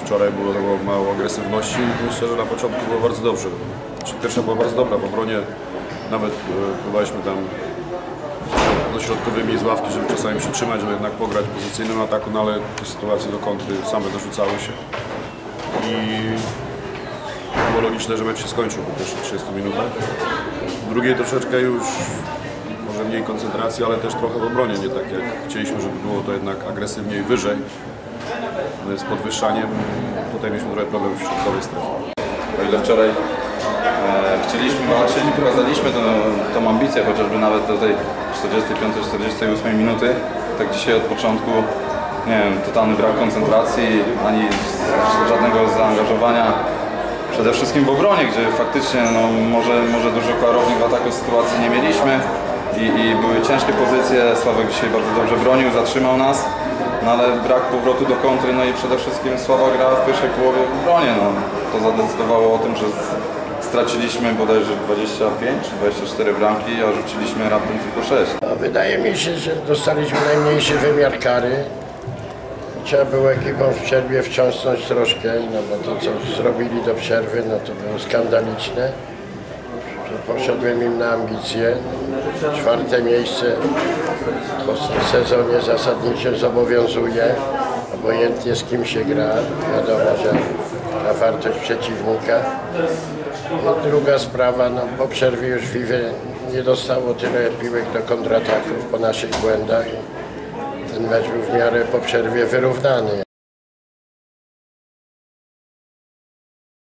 Wczoraj było mało agresywności i myślę, że na początku było bardzo dobrze. Pierwsza była bardzo dobra w obronie, nawet próbowaliśmy tam dośrodkowymi z ławki, żeby czasami przytrzymać, żeby jednak pograć w pozycyjnym ataku, no ale te sytuacje do kontry same dorzucały się. I było logiczne, że mecz się skończył po pierwszych 30 minutach. W drugiej troszeczkę już może mniej koncentracji, ale też trochę w obronie, nie tak jak chcieliśmy, żeby było to jednak agresywniej, wyżej. Z podwyższaniem tutaj mieliśmy trochę problem w środkowej strefie. O ile wczoraj chcieliśmy walczyć i pokazaliśmy tą ambicję, chociażby nawet do tej 45-48 minuty, tak dzisiaj od początku, nie wiem, totalny brak koncentracji, ani żadnego zaangażowania. Przede wszystkim w obronie, gdzie faktycznie no, może dużo klarownych w ataku sytuacji nie mieliśmy i były ciężkie pozycje. Sławek dzisiaj bardzo dobrze bronił, zatrzymał nas, no, ale brak powrotu do kontry, no i przede wszystkim słaba gra w pierwszej połowie w obronie. No. To zadecydowało o tym, że straciliśmy bodajże 25 czy 24 bramki, a rzuciliśmy raptem tylko 6. No, wydaje mi się, że dostaliśmy najmniejszy wymiar kary. Trzeba było ekipą w przerwie wstrząsnąć troszkę, no bo to co zrobili do przerwy, no to było skandaliczne. Poszedłem im na ambicje. 4. miejsce po sezonie zasadniczym zobowiązuje, obojętnie z kim się gra. Wiadomo, że na wartość przeciwnika. I druga sprawa, no po przerwie już Vive nie dostało tyle piłek do kontrataków po naszych błędach. Ten mecz był w miarę po przerwie wyrównany.